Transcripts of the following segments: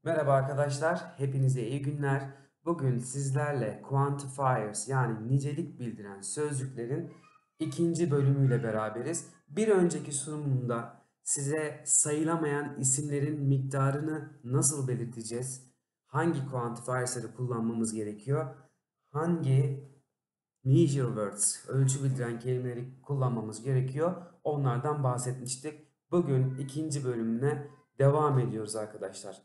Merhaba arkadaşlar, hepinize iyi günler. Bugün sizlerle quantifiers yani nicelik bildiren sözcüklerin ikinci bölümüyle beraberiz. Bir önceki sunumumda size sayılamayan isimlerin miktarını nasıl belirteceğiz? Hangi quantifiers'ları kullanmamız gerekiyor? Hangi measure words, ölçü bildiren kelimeleri kullanmamız gerekiyor? Onlardan bahsetmiştik. Bugün ikinci bölümüne devam ediyoruz arkadaşlar.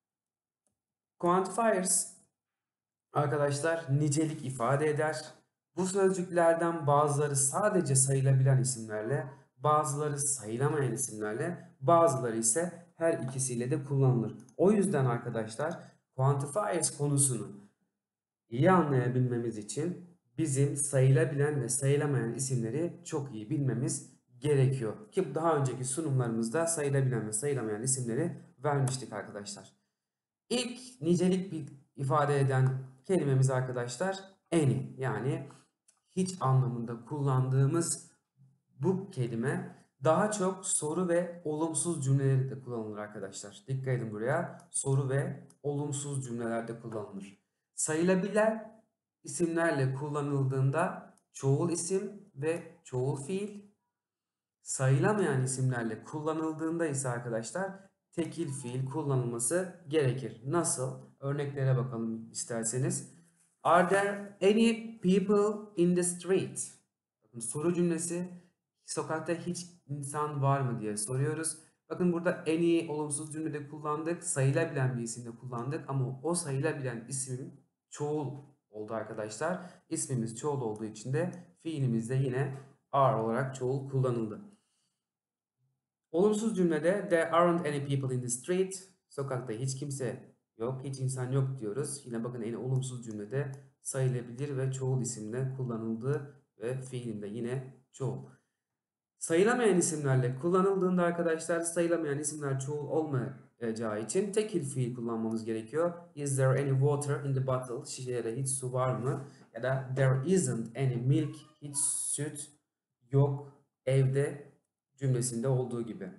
Quantifiers arkadaşlar nicelik ifade eder. Bu sözcüklerden bazıları sadece sayılabilen isimlerle, bazıları sayılamayan isimlerle, bazıları ise her ikisiyle de kullanılır. O yüzden arkadaşlar quantifiers konusunu iyi anlayabilmemiz için bizim sayılabilen ve sayılamayan isimleri çok iyi bilmemiz gerekiyor. Ki daha önceki sunumlarımızda sayılabilen ve sayılamayan isimleri vermiştik arkadaşlar. İlk nicelik bir ifade eden kelimemiz arkadaşlar any, yani hiç anlamında kullandığımız bu kelime daha çok soru ve olumsuz cümlelerde kullanılır arkadaşlar. Dikkat edin buraya. Soru ve olumsuz cümlelerde kullanılır. Sayılabilen isimlerle kullanıldığında çoğul isim ve çoğul fiil, sayılamayan isimlerle kullanıldığında ise arkadaşlar tekil fiil kullanılması gerekir. Nasıl? Örneklere bakalım isterseniz. Are there any people in the street? Bakın soru cümlesi, sokakta hiç insan var mı diye soruyoruz. Bakın burada any olumsuz cümlede kullandık. Sayılabilen bir isimde kullandık ama o sayılabilen isim çoğul oldu arkadaşlar. İsmimiz çoğul olduğu için de fiilimiz de yine are olarak çoğul kullanıldı. Olumsuz cümlede there aren't any people in the street. Sokakta hiç kimse yok, hiç insan yok diyoruz. Yine bakın en olumsuz cümlede sayılabilir ve çoğul isimle kullanıldı ve fiilinde yine çoğul. Sayılamayan isimlerle kullanıldığında arkadaşlar sayılamayan isimler çoğul olmayacağı için tekil fiil kullanmamız gerekiyor. Is there any water in the bottle? Şişede hiç su var mı? Ya da there isn't any milk. Hiç süt yok evde cümlesinde olduğu gibi.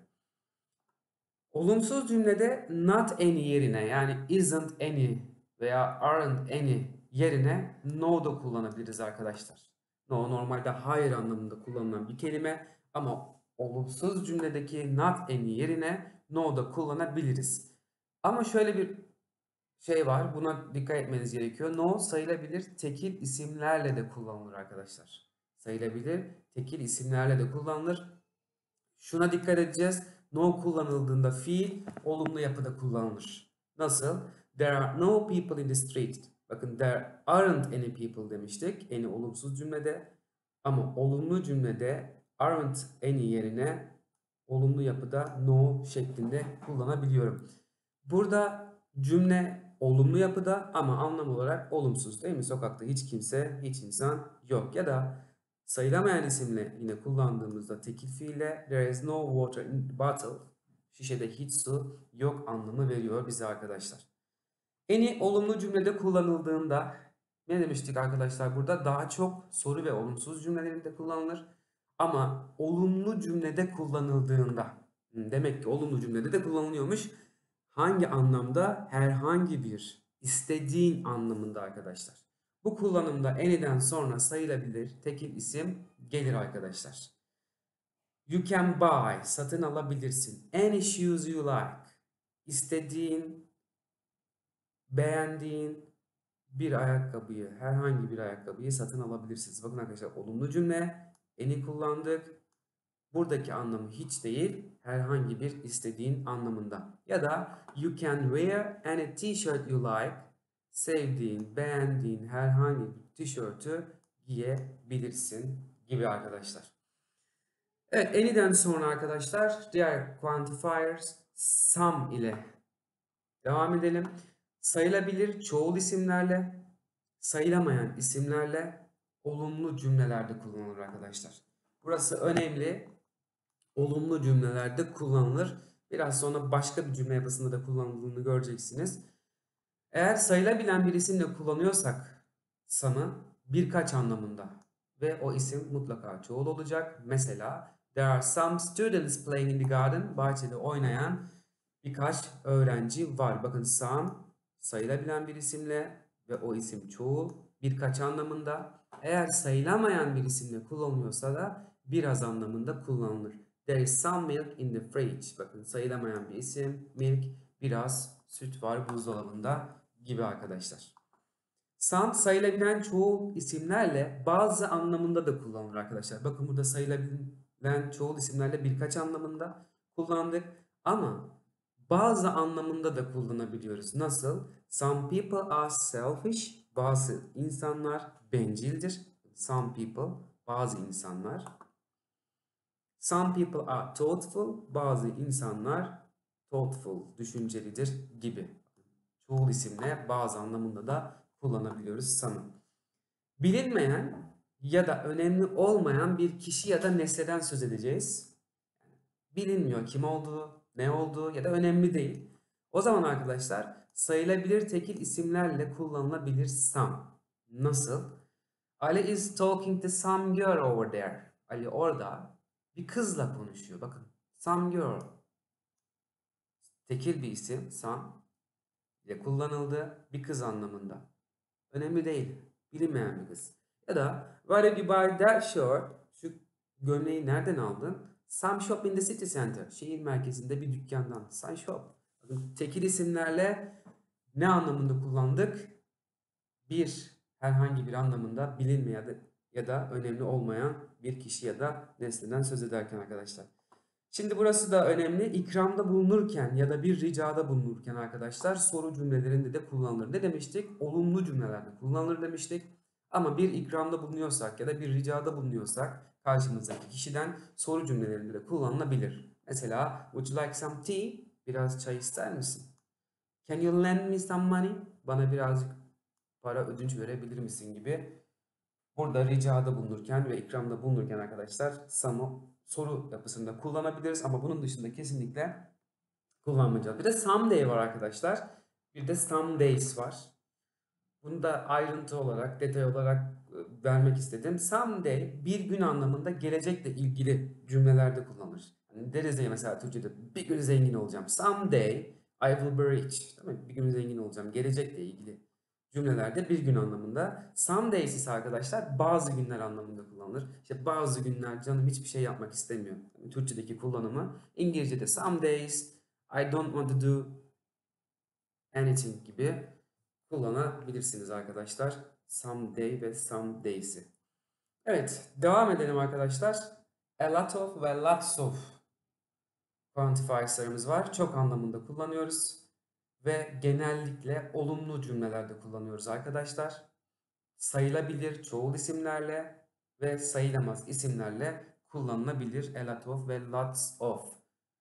Olumsuz cümlede not any yerine, yani isn't any veya aren't any yerine no da kullanabiliriz arkadaşlar. No normalde hayır anlamında kullanılan bir kelime ama olumsuz cümledeki not any yerine no da kullanabiliriz. Ama şöyle bir şey var, buna dikkat etmeniz gerekiyor. No sayılabilir tekil isimlerle de kullanılır arkadaşlar. Sayılabilir tekil isimlerle de kullanılır. Şuna dikkat edeceğiz. No kullanıldığında fiil olumlu yapıda kullanılır. Nasıl? There are no people in the street. Bakın there aren't any people demiştik. Any olumsuz cümlede. Ama olumlu cümlede aren't any yerine olumlu yapıda no şeklinde kullanabiliyorum. Burada cümle olumlu yapıda ama anlam olarak olumsuz değil mi? Sokakta hiç kimse, hiç insan yok. Ya da sayılamayan isimle yine kullandığımızda tekil fiille there is no water in the bottle. Şişede hiç su yok anlamı veriyor bize arkadaşlar. Any olumlu cümlede kullanıldığında ne demiştik arkadaşlar burada? Daha çok soru ve olumsuz cümlelerinde kullanılır. Ama olumlu cümlede kullanıldığında demek ki olumlu cümlede de kullanılıyormuş. Hangi anlamda? Herhangi bir, istediğin anlamında arkadaşlar. Bu kullanımda any'den sonra sayılabilir tekil isim gelir arkadaşlar. You can buy, satın alabilirsin. Any shoes you like. İstediğin, beğendiğin bir ayakkabıyı, herhangi bir ayakkabıyı satın alabilirsiniz. Bakın arkadaşlar olumlu cümle, any kullandık. Buradaki anlamı hiç değil, herhangi bir istediğin anlamında. Ya da you can wear any t-shirt you like. Sevdiğin, beğendiğin herhangi bir tişörtü giyebilirsin gibi arkadaşlar. Evet, any'den sonra arkadaşlar diğer quantifiers some ile devam edelim. Sayılabilir çoğul isimlerle, sayılamayan isimlerle olumlu cümlelerde kullanılır arkadaşlar. Burası önemli. Olumlu cümlelerde kullanılır. Biraz sonra başka bir cümle yapısında da kullanıldığını göreceksiniz. Eğer sayılabilen bir isimle kullanıyorsak some'ı birkaç anlamında ve o isim mutlaka çoğul olacak. Mesela there are some students playing in the garden. Bahçede oynayan Birkaç öğrenci var. Bakın some sayılabilen bir isimle ve o isim çoğul, birkaç anlamında. Eğer sayılamayan bir isimle kullanılıyorsa da biraz anlamında kullanılır. There is some milk in the fridge. Bakın sayılamayan bir isim. Milk, biraz süt var buzdolabında gibi arkadaşlar. Some sayılabilen çoğul isimlerle bazı anlamında da kullanılır arkadaşlar. Bakın burada sayılabilen çoğul isimlerle birkaç anlamında kullandık. Ama bazı anlamında da kullanabiliyoruz. Nasıl? Some people are selfish. Bazı insanlar bencildir. Some people, bazı insanlar. Some people are thoughtful. Bazı insanlar thoughtful, düşüncelidir gibi. Çoğul isimle bazı anlamında da kullanabiliyoruz sanırım. Bilinmeyen ya da önemli olmayan bir kişi ya da nesneden söz edeceğiz. Bilinmiyor kim olduğu, ne olduğu ya da önemli değil. O zaman arkadaşlar sayılabilir tekil isimlerle kullanılabilir some. Nasıl? Ali is talking to some girl over there. Ali orada bir kızla konuşuyor. Bakın some girl. Tekil bir isim some ile kullanıldı bir kız anlamında. Önemli değil. Bilinmeyen bir kız. Ya da where did you buy that shirt? Şu gömleği nereden aldın? Some shop in the city center. Şehir merkezinde bir dükkandan. Some shop. Bakın tekil isimlerle ne anlamında kullandık? Bir, herhangi bir anlamında bilinmeyen ya da önemli olmayan bir kişi ya da nesneden söz ederken arkadaşlar. Şimdi burası da önemli. İkramda bulunurken ya da bir ricada bulunurken arkadaşlar soru cümlelerinde de kullanılır. Ne demiştik? Olumlu cümlelerde kullanılır demiştik. Ama bir ikramda bulunuyorsak ya da bir ricada bulunuyorsak karşımızdaki kişiden soru cümlelerinde de kullanılabilir. Mesela would you like some tea? Biraz çay ister misin? Can you lend me some money? Bana birazcık para ödünç verebilir misin gibi. Burada ricada bulunurken ve ikramda bulunurken arkadaşlar soru yapısında kullanabiliriz ama bunun dışında kesinlikle kullanmayacağız. Bir de someday var arkadaşlar. Bir de some days var. Bunu da ayrıntı olarak, detay olarak vermek istedim. Someday bir gün anlamında gelecekle ilgili cümlelerde kullanılır. Hani deriz ya mesela Türkçe'de bir gün zengin olacağım. Someday I will be rich. Değil mi? Bir gün zengin olacağım. Gelecekle ilgili cümlelerde bir gün anlamında. Some days ise arkadaşlar bazı günler anlamında kullanılır. İşte bazı günler canım hiçbir şey yapmak istemiyor. Yani Türkçedeki kullanımı. İngilizce'de some days I don't want to do anything gibi kullanabilirsiniz arkadaşlar. Someday ve some days'i. Evet, devam edelim arkadaşlar. A lot of ve lots of quantifiers'larımız var. Çok anlamında kullanıyoruz. Ve genellikle olumlu cümlelerde kullanıyoruz arkadaşlar. Sayılabilir çoğul isimlerle ve sayılamaz isimlerle kullanılabilir. A lot of ve lots of.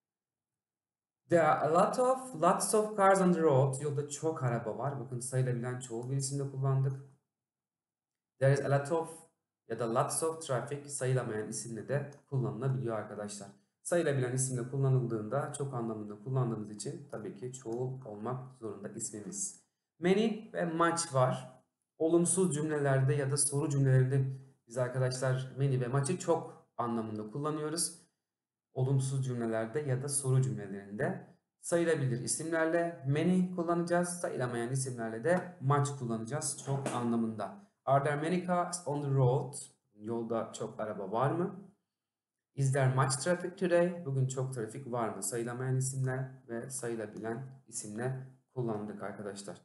There are a lot of, lots of cars on the road. Yolda çok araba var. Bakın sayılabilen çoğul bir isimde kullandık. There is a lot of ya da lots of traffic sayılamayan isimle de kullanılabiliyor arkadaşlar. Sayılabilen isimle kullanıldığında çok anlamında kullandığımız için tabii ki çoğul olmak zorunda ismimiz. Many ve much var. Olumsuz cümlelerde ya da soru cümlelerinde biz arkadaşlar many ve much'ı çok anlamında kullanıyoruz. Olumsuz cümlelerde ya da soru cümlelerinde sayılabilir isimlerle many kullanacağız. Sayılamayan isimlerle de much kullanacağız çok anlamında. Are there many cars on the road? Yolda çok araba var mı? Is there much traffic today? Bugün çok trafik var mı? Sayılamayan isimler ve sayılabilen isimler kullandık arkadaşlar.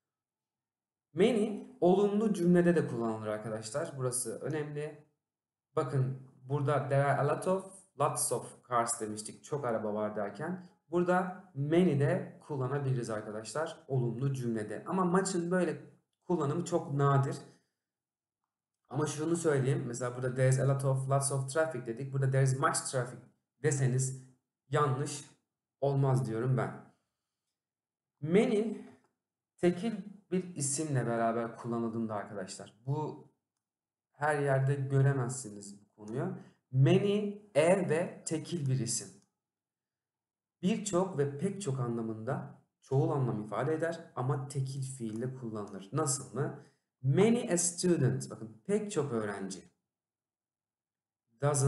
Many olumlu cümlede de kullanılır arkadaşlar. Burası önemli. Bakın burada there are a lot of, lots of cars demiştik. Çok araba var derken. Burada many de kullanabiliriz arkadaşlar. Olumlu cümlede. Ama much'ın böyle kullanımı çok nadir. Ama şunu söyleyeyim. Mesela burada there is a lot of, lots of traffic dedik. Burada there is much traffic deseniz yanlış olmaz diyorum ben. Many tekil bir isimle beraber kullanıldığında arkadaşlar. Bu her yerde göremezsiniz bu konuyu. Many ve tekil bir isim. Birçok ve pek çok anlamında çoğul anlam ifade eder ama tekil fiille kullanılır. Nasıl mı? Many a student, bakın pek çok öğrenci. Doesn't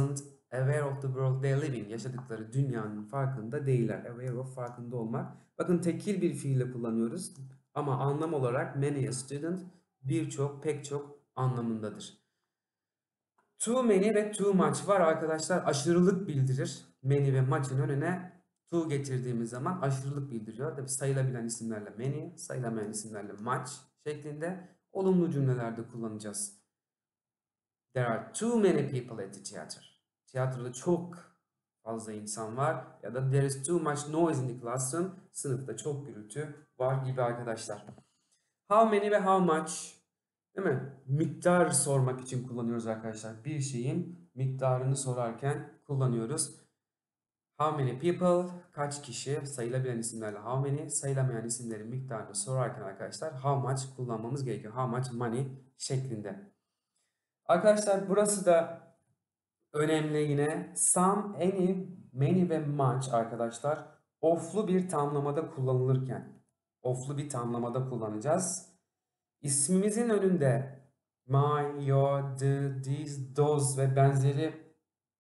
aware of the world they live in. Yaşadıkları dünyanın farkında değiller. Aware of farkında olmak. Bakın tekil bir fiille kullanıyoruz. Ama anlam olarak many a student birçok, pek çok anlamındadır. Too many ve too much var arkadaşlar. Aşırılık bildirir. Many ve much'ın önüne too getirdiğimiz zaman aşırılık bildiriyor. Tabii sayılabilen isimlerle many, sayılamayan isimlerle much şeklinde olumlu cümlelerde kullanacağız. There are too many people at the theater. Tiyatroda çok fazla insan var. Ya da there is too much noise in the classroom. Sınıfta çok gürültü var gibi arkadaşlar. How many ve how much, değil mi? Miktar sormak için kullanıyoruz arkadaşlar. Bir şeyin miktarını sorarken kullanıyoruz. How many people, kaç kişi, sayılabilen isimlerle how many, sayılamayan isimlerin miktarını sorarken arkadaşlar how much kullanmamız gerekiyor. How much money şeklinde. Arkadaşlar burası da önemli yine. Some, any, many ve much arkadaşlar of'lu bir tamlamada kullanılırken of'lu bir tamlamada kullanacağız. İsmimizin önünde my, your, the, these, those ve benzeri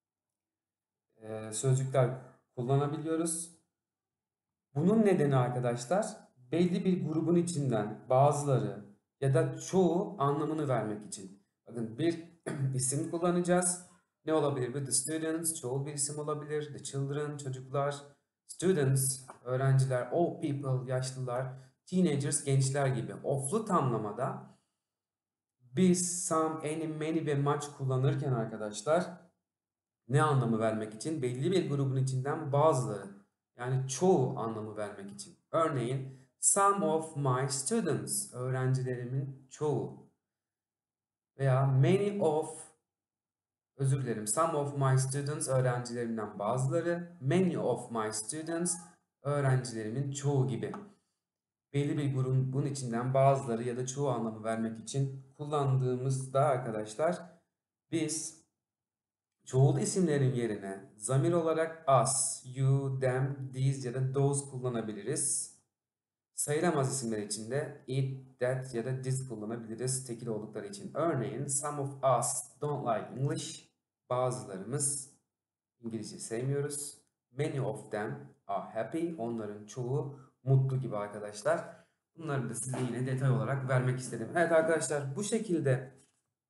sözcükler kullanabiliyoruz. Bunun nedeni arkadaşlar belli bir grubun içinden bazıları ya da çoğu anlamını vermek için. Bakın bir isim kullanacağız. Ne olabilir bu? The students, çoğul bir isim olabilir. The children, çocuklar. Students, öğrenciler. Old people, yaşlılar. Teenagers, gençler gibi. Of'lu tamlamada biz some, any, many ve much kullanırken arkadaşlar ne anlamı vermek için? Belli bir grubun içinden bazıları, yani çoğu anlamı vermek için. Örneğin some of my students, öğrencilerimin çoğu. Veya many of, özür dilerim, some of my students, öğrencilerimden bazıları. Many of my students, öğrencilerimin çoğu gibi. Belli bir grubun içinden bazıları ya da çoğu anlamı vermek için kullandığımızda arkadaşlar biz çoğul isimlerin yerine zamir olarak us, you, them, these ya da those kullanabiliriz. Sayılamaz isimler için de it, that ya da this kullanabiliriz tekil oldukları için. Örneğin some of us don't like English. Bazılarımız İngilizce sevmiyoruz. Many of them are happy. Onların çoğu mutlu gibi arkadaşlar. Bunları da size yine detay olarak vermek istedim. Evet arkadaşlar bu şekilde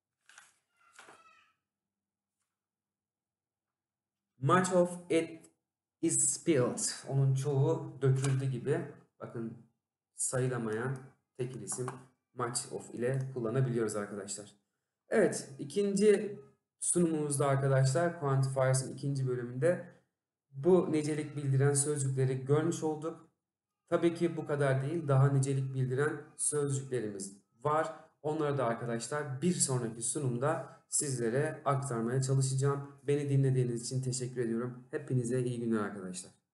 much of it is spilled. Onun çoğu döküldü gibi. Bakın sayılamayan tekil isim much of ile kullanabiliyoruz arkadaşlar. Evet, ikinci sunumumuzda arkadaşlar Quantifiers'ın ikinci bölümünde bu nicelik bildiren sözcükleri görmüş olduk. Tabii ki bu kadar değil, daha nicelik bildiren sözcüklerimiz var. Onları da arkadaşlar bir sonraki sunumda sizlere aktarmaya çalışacağım. Beni dinlediğiniz için teşekkür ediyorum. Hepinize iyi günler arkadaşlar.